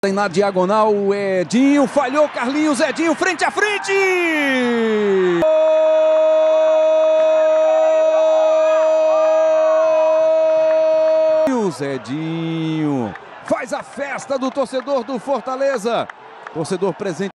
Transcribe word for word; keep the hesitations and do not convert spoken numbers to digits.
Na diagonal, o Edinho falhou, Carlinhos, Edinho, frente a frente! Edinho faz a festa do torcedor do Fortaleza, torcedor presente.